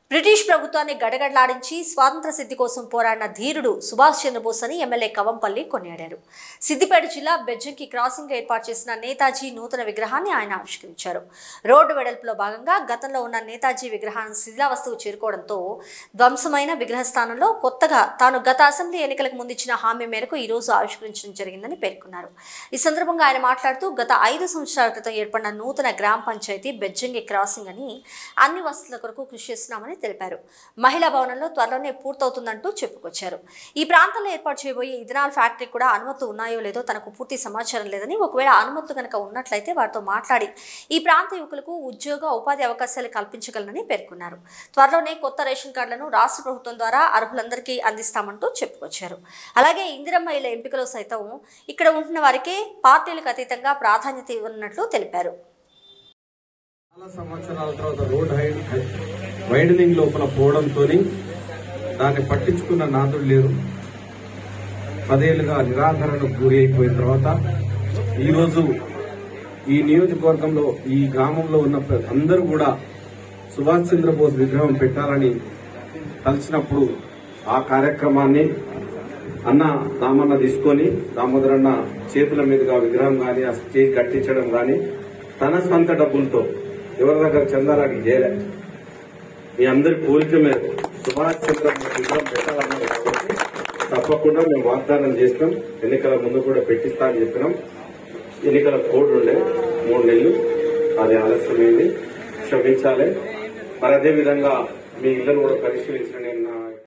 British ప్రభుత్వాన్ని గడగడలాడించి స్వాతంత్ర సిద్ధి కోసం పోరాడిన ధీరుడు సుభాష్ చంద్రబోస్ అని ఎమ్మెల్యే కవంపల్లి కొనియాడారు. సిద్దిపేట జిల్లా బెజ్జంకి క్రాసింగ్ ఏర్పాటు చేసిన నేతాజీ నూతన విగ్రహాన్ని ఆయన ఆవిష్కరించారు. రోడ్డు వెడల్పులో భాగంగా గతంలో ఉన్న నేతాజీ విగ్రహాన్ని శిథిలావస్థకు చేరుకోవడంతో ధ్వంసమైన విగ్రహ స్థానంలో కొత్తగా తాను గత అసెంబ్లీ ఎన్నికలకు ముందు ఇచ్చిన హామీ మేరకు ఈ రోజు ఆవిష్కరించడం జరిగిందని పేర్కొన్నారు. ఈ సందర్భంగా ఆయన మాట్లాడుతూ గత 5 సంవత్సరాల క్రితం ఏర్పడిన నూతన గ్రామ పంచాయతీ బెజ్జంకి క్రాసింగ్ అని అన్ని వసతుల కొరకు కృషి చేస్తున్నామని తెలిపారు. మహిళా భవనంలో త్వరలోనే పూర్తవుతుందంటూ చెప్పుకొచ్చారు. ఈ ప్రాంతంలో ఏర్పాటు చేయబోయే ఇథనాల్ ఫ్యాక్టరీ కూడా అనుమతులు ఉన్నాయో లేదో తనకు పూర్తి సమాచారం లేదని, ఒకవేళ అనుమతులు కనుక ఉన్నట్లయితే వారితో మాట్లాడి ఈ ప్రాంత యువకులకు ఉద్యోగ ఉపాధి అవకాశాలు కల్పించగలనని పేర్కొన్నారు. త్వరలోనే కొత్త రేషన్ కార్డులను రాష్ట్ర ప్రభుత్వం ద్వారా అర్హులందరికీ అందిస్తామంటూ చెప్పుకొచ్చారు. అలాగే ఇందిరమ్మ ఇళ్ల ఎంపికలో సైతం ఇక్కడ ఉంటున్న వారికే పార్టీలకు అతీతంగా ప్రాధాన్యత ఇవ్వనున్నట్లు తెలిపారు. చాలా సంవత్సరాల తర్వాత రోడ్ వైడనింగ్ లోపల పోవడంతో దాన్ని పట్టించుకున్న నాదుడు లేరు. 10 ఏళ్లుగా నిరాకరణకు గురి అయిపోయిన తర్వాత ఈరోజు ఈ నియోజకవర్గంలో ఈ గ్రామంలో ఉన్న అందరూ కూడా సుభాష్ చంద్రబోస్ విగ్రహం పెట్టాలని కలిసినప్పుడు ఆ కార్యక్రమాన్ని అన్న దామన్న తీసుకొని దామోదరన్న చేతుల మీదుగా విగ్రహం కానీ ఆ స్టేజ్ కట్టించడం కానీ తన సొంత డబ్బులతో ఎవరి దగ్గర చందారానికి చేయలే. మీ అందరి కోరిక మేరకు సుభాష్ చంద్రబోస్ విగ్రహం పెట్టాలన్నారు కాబట్టి తప్పకుండా మేము వాగ్దానం చేస్తాం. ఎన్నికల ముందు కూడా పెట్టిస్తా అని చెప్పినాం. ఎన్నికల కోడ్ ఉండే 3 నెలలు, అది ఆలస్యమైంది, క్షమించాలి. మరి అదేవిధంగా మీ ఇళ్లను కూడా పరిశీలించిన